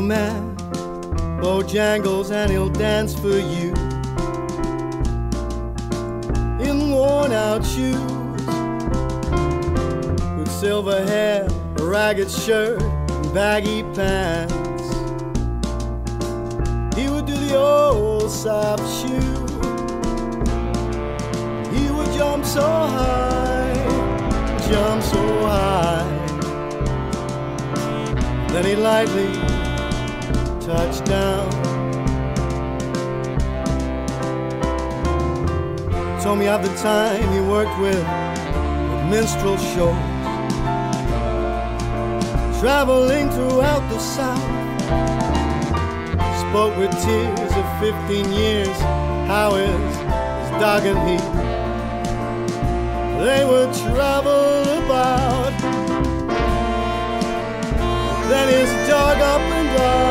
man, Bojangles, and he'll dance for you in worn-out shoes, with silver hair, a ragged shirt, and baggy pants. He would do the old soft shoe. He would jump so high, jump so high. Then he lightly touched down. Told me of the time he worked with minstrel shows, traveling throughout the South. Spoke with tears of 15 years, how is dog and he? They would travel about. Then his dog up and down.